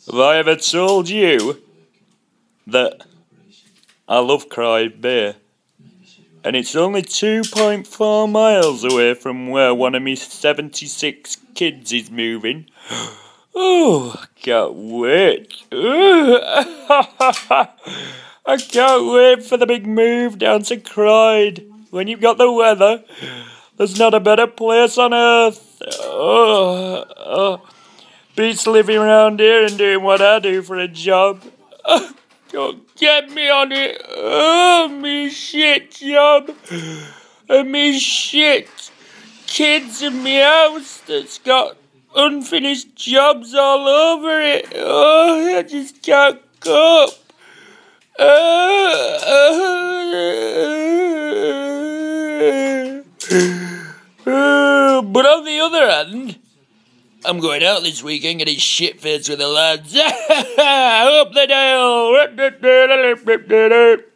Have I ever told you that I love craft beer? And it's only 2.4 miles away from where one of me 76 kids is moving. Oh, I can't wait. I can't wait for the big move down to Croyd. When you've got the weather, there's not a better place on earth. Beats living around here and doing what I do for a job. Don't get me on it. Oh, me shit job. And me shit kids in me house that's got unfinished jobs all over it. Oh, I just can't cope. But on the other hand, I'm going out this weekend getting shit-faced with the lads. Up the dale.